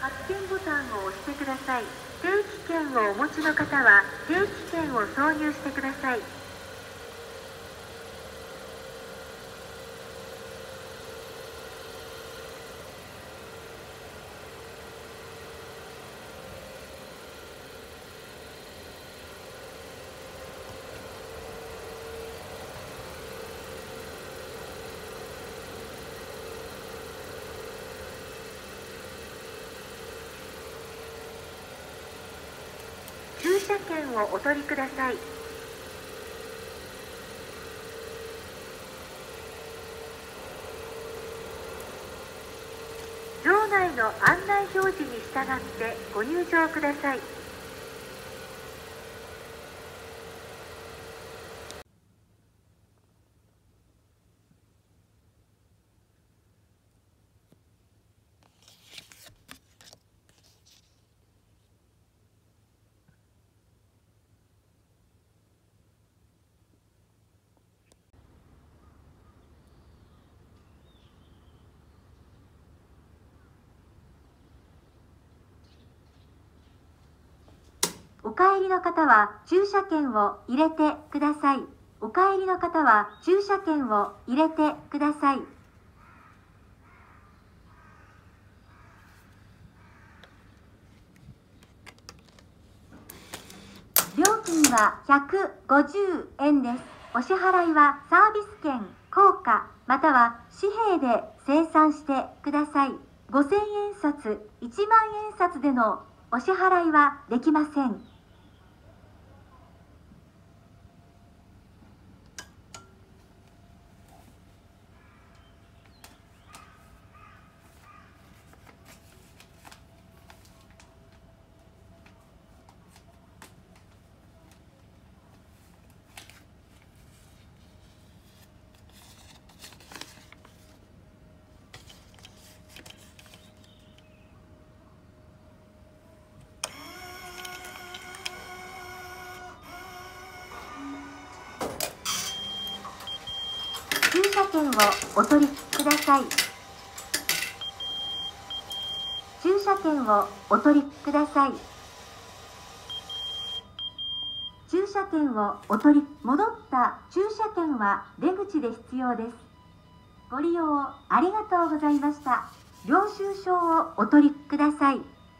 発券ボタンを押してください。定期券をお持ちの方は定期券を挿入してください。駐車券をお取りください。場内の案内表示に従ってご入場ください。お帰りの方は駐車券を入れてください。お帰りの方は駐車券を入れてください。料金は150円です。お支払いはサービス券、硬貨、または紙幣で精算してください。5000円札、1万円札でのお支払いはできません。駐車券をお取りください。駐車券をお取りください。駐車券をお取り、戻った駐車券は出口で必要です。ご利用ありがとうございました。領収書をお取りください。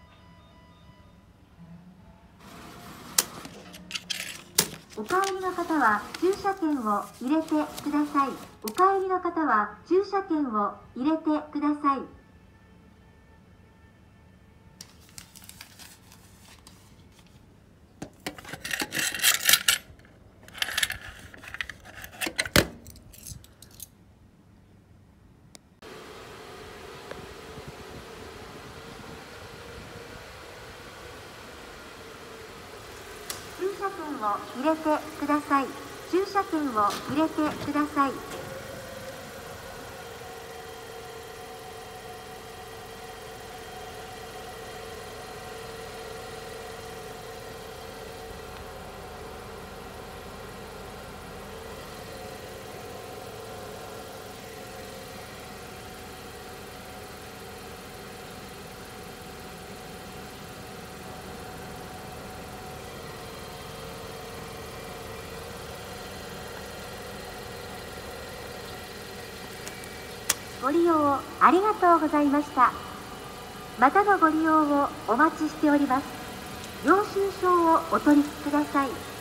お帰りの方は駐車券を入れてください。お帰りの方は駐車券を入れてください。駐車券を入れてください。駐車券を入れてください。ご利用ありがとうございました。またのご利用をお待ちしております。領収書をお取りください。